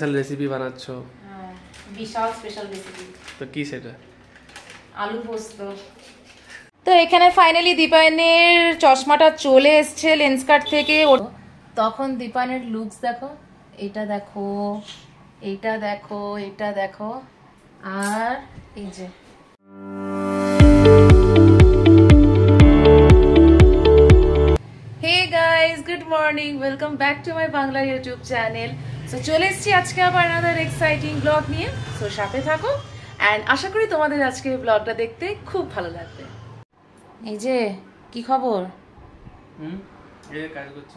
Special recipe বানাচ্ছো। বিশাল special recipe. তো কি সেটা? আলু পোস্ত। তো এখানে ফাইনালি দীপায়নের চশমাটা চলে এসছে লেন্স কার্ট থেকে। তখন দীপায়নের লুকস দেখো, এটা দেখো, এটা দেখো, এটা দেখো, আর এই যে hey guys, good morning, welcome back to my Bangla YouTube channel. So চলে এসেছি আজকে আবার আনাদার এক্সাইটিং ব্লগ নিয়ে। সো সাথে থাকো অ্যান্ড আশা করি তোমাদের আজকে ব্লগটা দেখতে খুব ভালো লাগবে। এই যে কি খবর? এই কাজ করছি।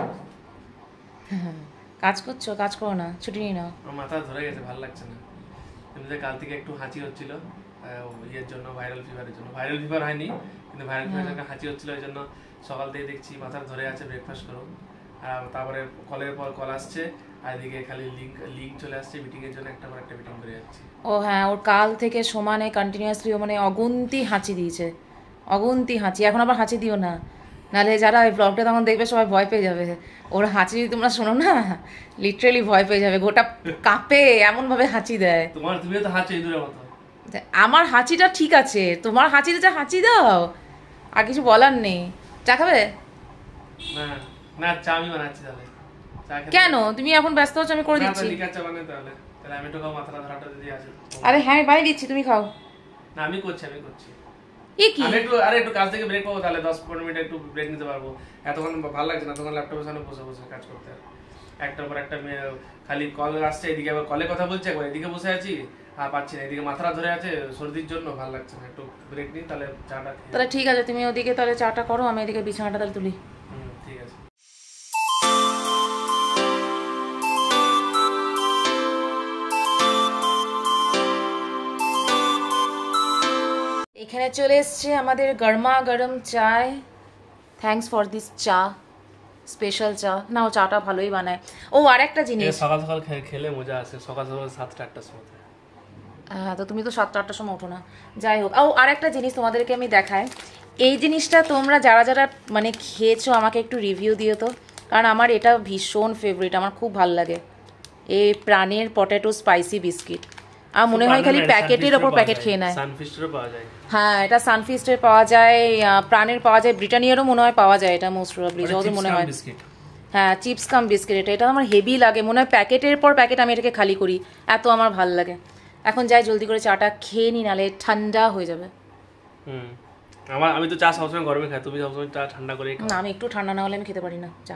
কাজ করছো? কাজ করো না, ছুটি নিয়ে নাও। আমার মাথা ধরে গেছে, ভালো লাগছে না। এমনিতে কাল থেকে একটু হাঁচি হচ্ছিল, ইয়ের জন্য, ভাইরাল ফিভারের জন্য। ভাইরাল ফিভার হয়নি, কিন্তু ভাইরাল ফিভারের জন্য হাঁচি হচ্ছিল। এই জন্য সকাল থেকে দেখছি মাথা ধরে আছে, ব্রেকফাস্ট করো। আর তারপরে কলের পর কল আসছে, আর এদিকে খালি লিঙ্ক চলে আসছে মিটিংয়ের জন্য, একটা পর একটা মিটিং করে যাচ্ছি। ও হ্যাঁ, ওর কাল থেকে সমানে কন্টিনিউয়াসলি মানে অগুন্তি হাঁচি দিয়েছে, অগুন্তি হাঁচি। এখন আবার হাঁচি দিও না, নাহলে যারা ওই ব্লগটা তখন দেখবে সবাই ভয় পেয়ে যাবে। ওর হাঁচি যদি তোমরা শোনো না, লিটারেলি ভয় পেয়ে যাবে, গোটা কাঁপে, এমন ভাবে হাঁচি দেয়। তুমিও তো হাঁচি ইঁদুরের মতো। আমার হাঁচিটা ঠিক আছে, তোমার হাঁচিতে যা হাঁচি দাও, আর কিছু বলার নেই। চা খাবে? না না, চা আমি বানাচ্ছি। তাহলে কেন তুমি এখন ব্যস্ত হচ্ছ? আমি করে দিচ্ছি। তাহলে আমি তো খাও, মাথাটা ধরাটা দিদি আছে। আরে হ্যাঁ, আমি বানিয়ে দিচ্ছি, তুমি খাও। না, আমি করছি। আমি একটু কাজ থেকে ব্রেক পাবো, তাহলে 10-15 মিনিট একটু ব্রেক নিতে পারবো। এতক্ষণ ভালো লাগছে না, তখন ল্যাপটপের সামনে বসে বসে কাজ করতে। একটার পর একটা খালি কল আসছে, এদিকে আবার কলে কথা বলছে, একবার এদিকে বসে আছি, আর পাচ্ছি না। এদিকে মাথাটা ধরে আছে সর্দির জন্য, ভালো লাগছে না। একটু ব্রেক নিই, তাহলে চাটা। তাহলে ঠিক আছে, তুমি ওদিকে তাহলে চাটা করো, আমি এদিকে বিছানাটা তাহলে তুলি। ঠিক আছে। এখানে চলে এসছে আমাদের গরমা গরম চায়। Thanks for this cha, special cha. না, ও চাটা ভালোই বানায়। ও আর একটা জিনিস, সকাল সকাল খেলে মজা আছে। সকাল সকাল 7টা-8টার সময়। হ্যাঁ, তো তুমি তো 7টা-8টার সময় ওঠো না। যাই হোক, ও আর একটা জিনিস তোমাদেরকে আমি দেখাই। এই জিনিসটা তোমরা যারা যারা মানে খেয়েছো আমাকে একটু রিভিউ দিও তো, কারণ আমার এটা ভীষণ ফেভারিট, আমার খুব ভালো লাগে। এই প্রাণের পটেটো স্পাইসি বিস্কিট। আর মনে হয় খালি প্যাকেটের ওপর প্যাকেট খেয়ে নেয়। সানফিস্টেরও পাওয়া যায়। হ্যাঁ, এটা সানফিস্টের পাওয়া যায়, প্রাণের পাওয়া যায়, ব্রিটানিয়ারও মনে হয় পাওয়া যায়। এটা মোস্ট প্রবাবলি যতদূর মনে হয়। হ্যাঁ, চিপস কাম বিস্কিট। এটা আমার হেভি লাগে, মনে হয় প্যাকেটের পর প্যাকেট আমি এটাকে খালি করি, এত আমার ভালো লাগে। এখন যাই জলদি করে চাটা খেয়ে নি, নালে ঠান্ডা হয়ে যাবে। আমি তো চা সবসময় গরমে খাই, তুমি সবসময় চা ঠান্ডা করে খাও। না, আমি একটু ঠান্ডা না হলে আমি খেতে পারি না চা।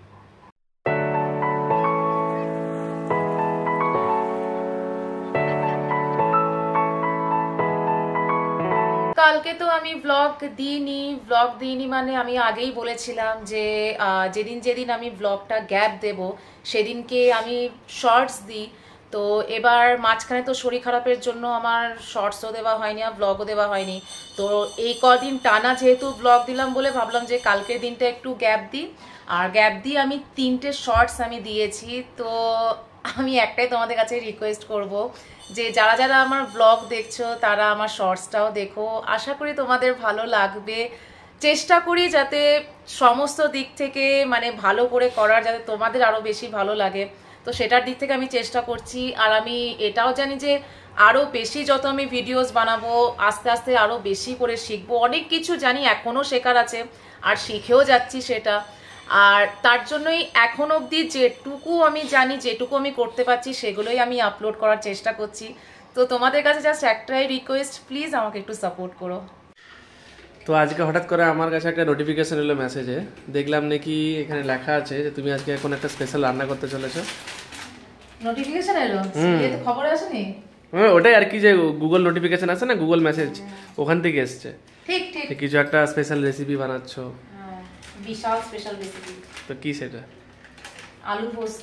কালকে তো আমি ব্লগ দিইনি মানে আমি আগেই বলেছিলাম যে যেদিন আমি ব্লগটা গ্যাপ দেব সেদিনকে আমি শর্টস দিই। তো এবার মাঝখানে তো শরীর খারাপের জন্য আমার শর্টসও দেওয়া হয়নি আর ব্লগও দেওয়া হয়নি। তো এই কদিন টানা যেহেতু ব্লগ দিলাম বলে ভাবলাম যে কালকের দিনটা একটু গ্যাপ দিই। আর গ্যাপ দিয়ে আমি 3টে শর্টস আমি দিয়েছি। তো আমি একটাই তোমাদের কাছে রিকোয়েস্ট করব যে যারা যারা আমার ব্লগ দেখছো তারা আমার শর্টসটাও দেখো, আশা করি তোমাদের ভালো লাগবে। চেষ্টা করি যাতে সমস্ত দিক থেকে মানে ভালো করে করার, যাতে তোমাদের আরও বেশি ভালো লাগে। তো সেটার দিক থেকে আমি চেষ্টা করছি। আর আমি এটাও জানি যে আরও বেশি যত আমি ভিডিওস বানাবো, আস্তে আস্তে আরও বেশি করে শিখবো। অনেক কিছু জানি, এখনও শেখার আছে, আর শিখেও যাচ্ছি সেটা। আর তার জন্যই এখন অবধি যেটুকু আমি জানি, যেটুকু আমি করতে পারছি, সেগুলোই আমি আপলোড করার চেষ্টা করছি। তো তোমাদের কাছে জাস্ট একটাই রিকোয়েস্ট, প্লিজ আমাকে একটু সাপোর্ট করো। তো আজকে হঠাৎ করে আমার কাছে একটা নোটিফিকেশন এলো মেসেজে, দেখলাম নাকি এখানে লেখা আছে যে তুমি আজকে এখন একটা স্পেশাল রান্না করতে চলেছো। নোটিফিকেশন এলো? এই তো খবরে আসেনি? হ্যাঁ, ওটাই আর কি, যে গুগল নোটিফিকেশন আছে না, গুগল মেসেজ, ওখান থেকে এসছে। ঠিক ঠিক, কিছু একটা স্পেশাল রেসিপি বানাচ্ছো। বিশাল স্পেশাল রেসিপি। তো কি সেটা? আলু পোস্ত।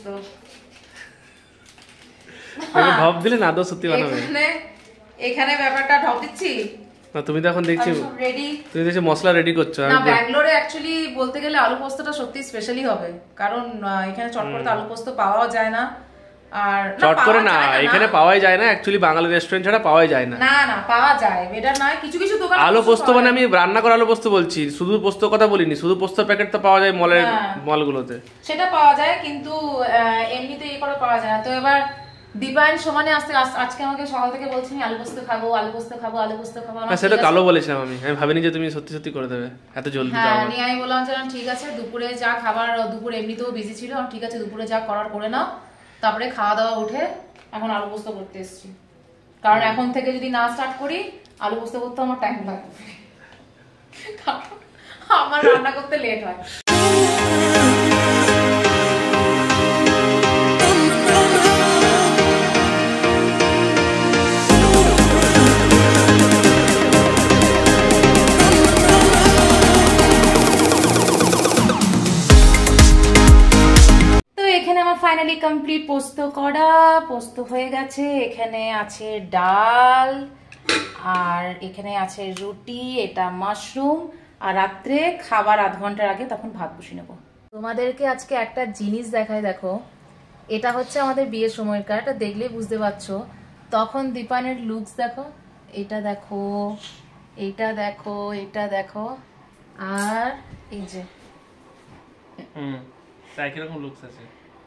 আমি ভাব দিলে না, আদৌ সত্যি বানাবে? এখানে ব্যাপারটা ঢপ দিচ্ছি না, তুমি তো এখন দেখছি রেডি, তুমি দেখছি মশলা রেডি করছো। না, ব্যাঙ্গালোরে অ্যাকচুয়ালি বলতে গেলে আলু পোস্তটা সত্যি স্পেশালি হবে, কারণ এখানে চটপট আলু পোস্ত পাওয়াও যায় না। আর চট করে না, এখানে পাওয়াই যায় না অ্যাকচুয়ালি, বাঙালি রেস্টুরেন্ট ছাড়া পাওয়াই যায় না। না না পাওয়া যায়, এটা নয়, কিছু কিছু দোকানে আলু পোস্ত মানে আমি রান্না করা আলু পোস্ত বলছি, শুধু পোস্ত কথা বলিনি, শুধু পোস্তর প্যাকেট তো পাওয়া যায় মলগুলোতে, সেটা পাওয়া যায়, কিন্তু এমনিতে এই করে পাওয়া যায় না। তো এবার দীপায়ন সমানে আজকে আমাকে সকাল থেকে বলছি আলু পোস্ত খাবো, আলু পোস্ত খাবো, আলু পোস্ত খাবো। সেটা কালো বলেছিলাম আমি ভাবিনি যে তুমি সত্যি সত্যি করে দেবে এত জলদি। হ্যাঁ, নিয়ে আমি বললাম যে ঠিক আছে, দুপুরে যা খাবার, দুপুরে এমনিতেও বিজি ছিল, ঠিক আছে দুপুরে যা করার করে নাও, তারপরে খাওয়া দাওয়া উঠে এখন আলু পোস্ত করতে এসেছি। কারণ এখন থেকে যদি না স্টার্ট করি আলু পোস্ত করতে আমার টাইম লাগবে, আমার রান্না করতে লেট হয়। ফাইনালি কমপ্লিট পোস্ত করা, পোস্ত হয়ে গেছে। এখানে আছে ডাল আর এখানে আছে রুটি, এটা মাশরুম, আর রাত্রে খাবার আধ ঘন্টার আগে তখন ভাত বসিয়ে নেবো। তোমাদেরকে আজকে একটা জিনিস দেখাই, দেখো এটা হচ্ছে আমাদের বিয়ের সময়কার, এটা দেখলেই বুঝতে পারছো। তখন দীপায়নের লুকস দেখো, এটা দেখো, এটা দেখো, এটা দেখো, আর এই যে কিরকম লুকস আছে।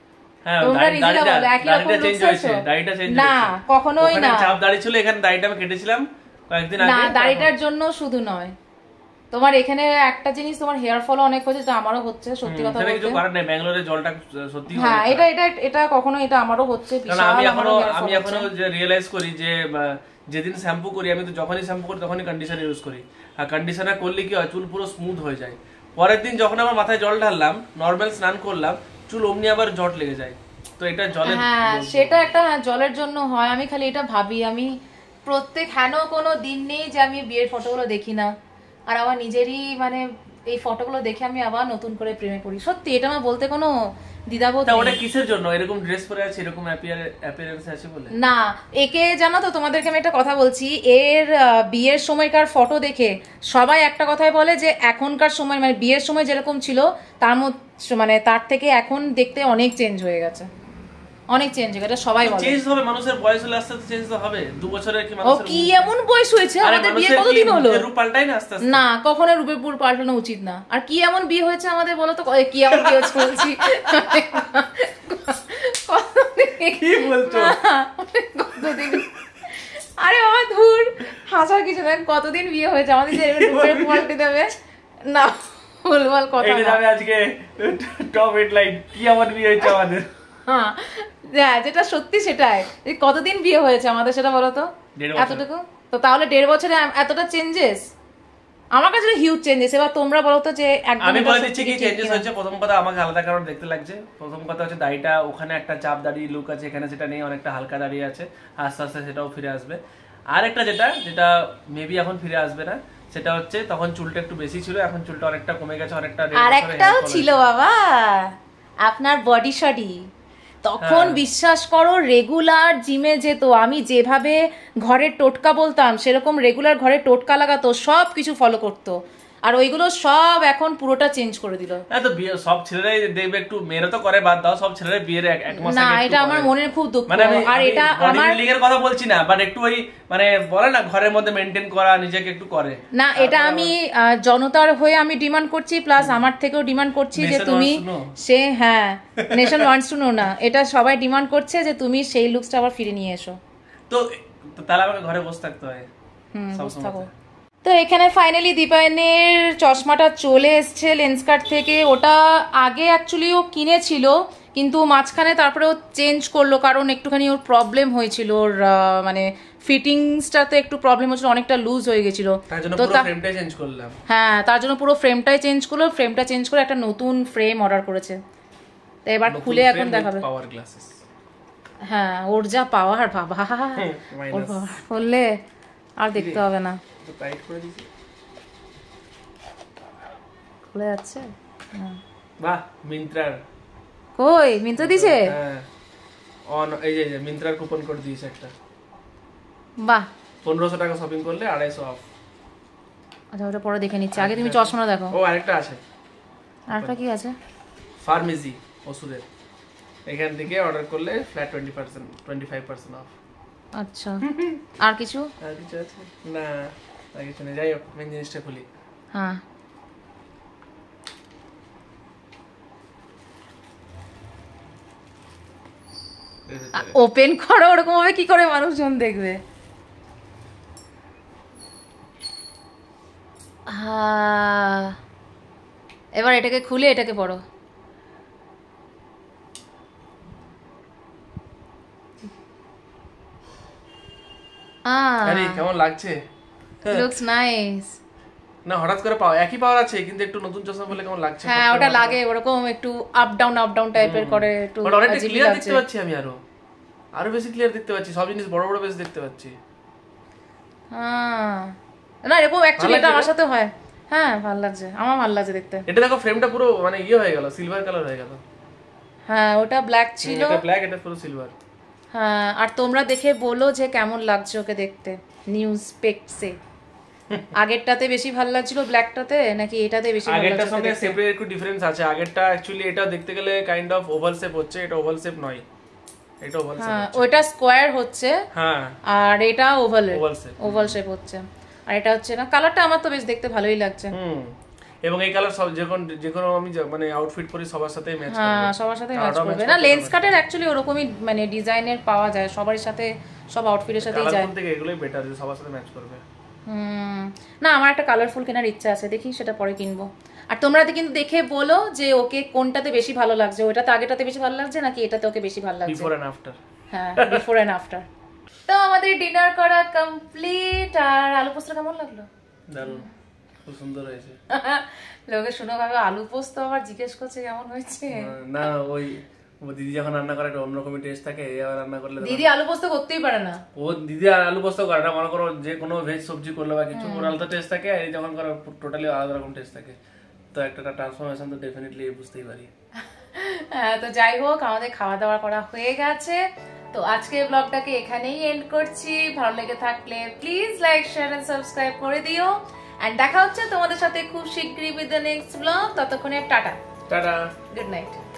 দাড়িটার জন্য শুধু নয়, তোমার এখানে একটা জিনিস, তোমার হেয়ার ফল অনেক হচ্ছে, যেটা আমারও হচ্ছে, সত্যি কথা বলতে। ব্যাঙ্গালোরে জলটা সত্যি, হ্যাঁ এটা কখনো, এটা আমারও হচ্ছে। আমি এখনো রিয়েলাইজ করি যে যেদিন শ্যাম্পু করি, আমি তো যখনই শ্যাম্পু করি তখনই কন্ডিশনার ইউজ করি, আর কন্ডিশনার করলে কি হয়, চুল পুরো স্মুথ হয়ে যায়। পরের দিন যখন আমার মাথায় জল ঢাললাম, নর্মাল স্নান করলাম, চুল অমনি আবার জট লেগে যায়। তো এটা জলের, হ্যাঁ সেটা একটা জলের জন্য হয়। আমি খালি এটা ভাবি, আমি প্রত্যেক কোনো দিন নেই যে আমি বিয়ের ফটোগুলো দেখি না, আর আমার নিজেরই মানে এই ফটোগুলো দেখে আমি আবার নতুন করে প্রেমে পড়ি। সত্যি এটা আমার বলতে কোনো দ্বিধাবোধ নেই। ওটা কিসের জন্য এরকম ড্রেস পরে আছে, এরকম অ্যাপিয়ারেন্স আছে বলে না? একে জানো তো, তোমাদেরকে আমি একটা কথা বলছি, এর বিয়ের সময়কার ফটো দেখে সবাই একটা কথাই বলে যে এখনকার সময়, মানে বিয়ের সময় যেরকম ছিল তার মানে তার থেকে এখন দেখতে অনেক চেঞ্জ হয়ে গেছে, অনেক চেঞ্জ হয়ে গেছে, সবাই বলে। চেঞ্জ হবে, মানুষের বয়স হলে আস্তে আস্তে চেঞ্জ তো হবে। 2 বছরের কি মানুষের, ও কি এমন বয়স হয়েছে, আমাদের বিয়ে কতদিন হলো? রূপ পাল্টায় না আস্তে আস্তে? না, কখনো রূপের পুরো পাল্টানো উচিত না। আর কি এমন বিয়ে হয়েছে আমাদের বলো তো, কি এমন বিয়ে হয়েছে বলছি, কি বলছো? কতদিন, আরে বাবা ধুর, হাসার কিছু না, কতদিন বিয়ে হয়েছে আমাদের, যে রূপের পাল্টে দেবে না, ভুলভাল কথা। এটা যাবে আজকে টপ হেডলাইন, কি এমন বিয়ে হয়েছে আমাদের। হ্যাঁ যেটা সত্যি সেটাই, কতদিন বিয়ে হয়েছে আমাদের সেটা বলো তো? এতটুকু তো, তাহলে 1.5 বছরে এতটা চেঞ্জেস, আমার কাছে হিউজ চেঞ্জেস। এবার তোমরা বলো তো যে আমি বলে দিচ্ছি কি চেঞ্জেস হয়েছে। প্রথম কথা, আমাকে আলাদা কারণ দেখতে লাগছে। প্রথম কথা হচ্ছে দাড়িটা, ওখানে একটা চাপ দাড়ি লুক আছে, এখানে সেটা নেই, অনেকটা হালকা দাড়ি আছে, আস্তে আস্তে সেটাও ফিরে আসবে। আর একটা যেটা মেবি এখন ফিরে আসবে না, সেটা হচ্ছে তখন চুলটা একটু বেশি ছিল, এখন চুলটা অনেকটা কমে গেছে, অনেকটা। আর একটাও ছিল বাবা, আপনার বডি শডি। তখন বিশ্বাস করো রেগুলার জিমে যেত, আমি যেভাবে ঘরের টোটকা বলতাম সেরকম রেগুলার ঘরে টোটকা লাগাতো, সব কিছু ফলো করতো, আর ওইগুলো সব এখন পুরোটা চেঞ্জ করে দিল। তো বিয়ে সব ছেলেরাই দেখবে, একটু মেয়েরা তো করে, বাদ দাও, সব ছেলেরাই বিয়ের 1 মাস আগে। না এটা আমার মনের খুব দুঃখ। আর এটা আমার লিগের কথা বলছি না, বাট একটু ওই মানে বলে না ঘরের মধ্যে মেইনটেইন করা, নিজেকে একটু করে না। এটা আমি জনতার হয়ে আমি ডিমান্ড করছি, প্লাস আমার থেকেও ডিমান্ড করছি যে তুমি হ্যাঁ নেশন ওয়ান্টস টু নো না, এটা সবাই ডিমান্ড করছে যে তুমি সেই লুকসটা আবার ফিরে নিয়ে এসো। তো তাহলে আমাকে ঘরে বসে থাকতে হয়। বসে থাকো। তো এখানে ফাইনালি দীপায়নের চশমাটা চলে এসছে লেন্সকার্ট থেকে। ওটা আগে অ্যাকচুয়ালি ও কিনেছিল, কিন্তু মাঝখানে তারপরে ও চেঞ্জ করলো, কারণ একটুখানি ওর প্রবলেম হয়েছিল, ওর মানে ফিটিংসটাতে একটু প্রবলেম হয়েছিল, অনেকটা লুজ হয়ে গেছিল। তো ফ্রেমটাই চেঞ্জ করলাম। হ্যাঁ তার জন্য পুরো ফ্রেমটাই চেঞ্জ করলো, ফ্রেমটা চেঞ্জ করে একটা নতুন ফ্রেম অর্ডার করেছে। তো এবার খুলে এখন দেখাবে। পাওয়ার গ্লাসেস, হ্যাঁ ওর যা পাওয়ার বাবা, ওর বললে আর দেখতে হবে না। টাইট করে দিয়েছি, খুলে যাচ্ছে। বাহ, মিন্ত্রার কই মিন্ত্রা দিছে? হ্যাঁ অন, এই যে মিন্ত্রার কুপন কোড দিয়েছে একটা। বাহ, 1500 টাকা শপিং করলে 250 অফ। আচ্ছা ওটা পরে দেখে নিচ্ছি, আগে তুমি চশমাটা দেখো। ও আরেকটা আছে। আরেকটা কি আছে? ফার্মেসি ওষুধের, এখান থেকে অর্ডার করলে ফ্ল্যাট 20% 25% অফ। আচ্ছা আর কিছু আছে না? আর কিছু নেই। যাই হোক মেন জিনিসটা খুলি। হ্যাঁ ওপেন করো, ওরকম ভাবে কি করে মানুষজন দেখবে? এবার এটাকে খুলে এটাকে পড়ো। আরে কেমন লাগছে? Looks nice. না হঠাৎ করে পাওয়া একই পাওয়ার আছে কিন্তু একটু নতুন চশমা বলে কেমন লাগছে? হ্যাঁ ওটা লাগে ওরকম একটু আপ ডাউন টাইপের করে, একটু অনেকটা ক্লিয়ার দেখতে পাচ্ছি আমি, আরো বেশি ক্লিয়ার দেখতে পাচ্ছি, সব জিনিস বড় বড় বেশ দেখতে পাচ্ছি। না এরকম অ্যাকচুয়ালি এটা আমার সাথে হয়। হ্যাঁ ভালো লাগছে, আমার ভালো লাগছে দেখতে। এটা দেখো ফ্রেমটা পুরো মানে হয়ে গেল, সিলভার কালার হয়ে গেল। হ্যাঁ ওটা ব্ল্যাক ছিল, এটা ব্ল্যাক, এটা পুরো সিলভার। হ্যাঁ আর তোমরা দেখে বলো যে কেমন লাগছে ওকে দেখতে নিউ স্পেকসে। আগেরটাতে বেশি ভালো লাগছিল ব্ল্যাকটাতে নাকি এটাতে বেশি ভালো লাগছে? আগেরটার সঙ্গে শেপের একটু ডিফারেন্স আছে। আগেরটা অ্যাকচুয়ালি এটা দেখতে গেলে কাইন্ড অফ ওভাল শেপ হচ্ছে, এটা ওভাল শেপ নয়, এটা ওভাল শেপ। হ্যাঁ ওটা স্কয়ার হচ্ছে, হ্যাঁ আর এটা ওভাল শেপ হচ্ছে। আর এটা হচ্ছে না, কালারটা আমার তো বেশ দেখতে ভালোই লাগছে। এবং এই কালার সব যে কোনো আমি মানে আউটফিট পরি সবার সাথে ম্যাচ করবে। হ্যাঁ সবার সাথে ম্যাচ করবে। না লেন্স কাটের অ্যাকচুয়ালি ওরকমই মানে ডিজাইনের পাওয়া যায়, সবার সাথে সব আউটফিটের সাথেই যায়। কালার থেকে এগুলোই বেটার, যে সবার সাথে ম্যাচ করবে। না আমার একটা কালারফুল কেনার ইচ্ছা আছে, দেখি সেটা পরে কিনবো। আর তোমরা কিন্তু দেখে বলো যে ওকে কোনটাতে বেশি ভালো লাগছে, ওটাতে আগেটাতে বেশি ভালো লাগছে নাকি এটাতে ওকে বেশি ভালো লাগছে। Before and after. হ্যাঁ বিফোর এন্ড আফটার। তো আমাদের ডিনার করা কমপ্লিট। আর আলু পোস্ত কেমন লাগলো? দারুণ, খুব সুন্দর হয়েছে। লোকে শুনে ভাবে আলু পোস্ত আবার জিজ্ঞেস করছে কেমন হয়েছে। না ওই দিদি যখন রান্না করে একটা অন্যরকম টেস্ট থাকে, এবার রান্না করলে দিদি আলু পোস্ত করতেই পারে না। ও দিদি আলু পোস্ত করে না, মনে করো যে কোনো ভেজ সবজি করলে বা কিছু করে আলাদা টেস্ট থাকে, আর এই যখন করে টোটালি আলাদা রকম টেস্ট থাকে। তো একটা ট্রান্সফরমেশন তো ডেফিনেটলি বুঝতেই পারি। হ্যাঁ তো যাই হোক আমাদের খাওয়া দাওয়া করা হয়ে গেছে। তো আজকে ব্লগটাকে এখানেই এন্ড করছি। ভালো লেগে থাকলে please like share and subscribe করে দিও। এন্ড দেখা হচ্ছে তোমাদের সাথে খুব শীঘ্রই উইথ দ্য নেক্সট ব্লগ। ততক্ষণে টাটা, টাটা, গুড নাইট।